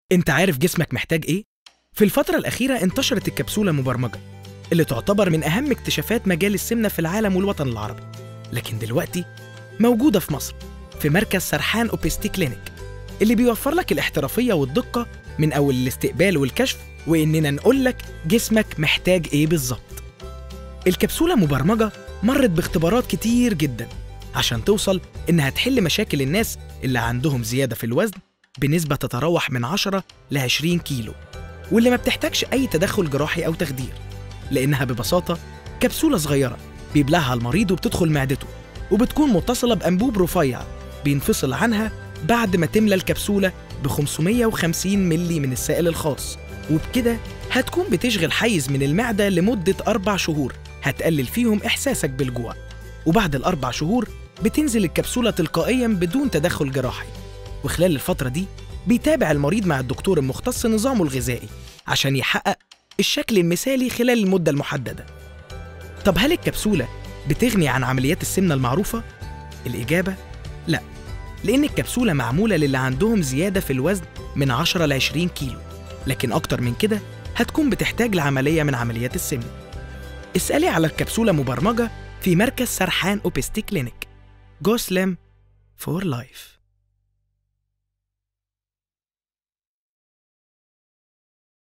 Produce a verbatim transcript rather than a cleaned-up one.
انت عارف جسمك محتاج ايه؟ في الفترة الأخيرة انتشرت الكبسولة المبرمجة اللي تعتبر من أهم اكتشافات مجال السمنة في العالم والوطن العربي. لكن دلوقتي موجودة في مصر في مركز سرحان أوبستي كلينيك اللي بيوفر لك الاحترافية والدقة من أول الاستقبال والكشف وإننا نقول لك جسمك محتاج ايه بالظبط. الكبسولة مبرمجة مرت باختبارات كتير جدا عشان توصل إنها تحل مشاكل الناس اللي عندهم زيادة في الوزن بنسبة تتراوح من عشرة ل عشرين كيلو، واللي ما بتحتاجش أي تدخل جراحي أو تخدير، لأنها ببساطة كبسولة صغيرة بيبلعها المريض وبتدخل معدته، وبتكون متصلة بأنبوب رفيع بينفصل عنها بعد ما تملى الكبسولة ب خمسمية وخمسين ملي من السائل الخاص. وبكده هتكون بتشغل حيز من المعدة لمدة أربع شهور هتقلل فيهم إحساسك بالجوع، وبعد الأربع شهور بتنزل الكبسولة تلقائياً بدون تدخل جراحي. وخلال الفترة دي بيتابع المريض مع الدكتور المختص نظامه الغذائي عشان يحقق الشكل المثالي خلال المدة المحددة. طب هل الكبسولة بتغني عن عمليات السمنة المعروفة؟ الإجابة لا، لأن الكبسولة معمولة للي عندهم زيادة في الوزن من عشرة ل عشرين كيلو، لكن أكتر من كده هتكون بتحتاج لعملية من عمليات السمنة. اسألي على الكبسولة مبرمجة في مركز سرحان أوبستي كلينيك. جو سليم فور لايف.